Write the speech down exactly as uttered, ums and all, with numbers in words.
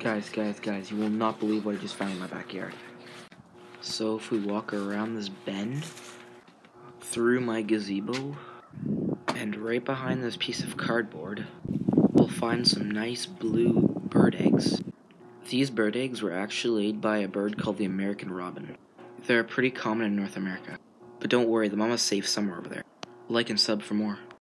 Guys, guys, guys, you will not believe what I just found in my backyard. So if we walk around this bend, through my gazebo, and right behind this piece of cardboard, we'll find some nice blue bird eggs. These bird eggs were actually laid by a bird called the American robin. They're pretty common in North America. But don't worry, the mama's safe somewhere over there. Like and sub for more.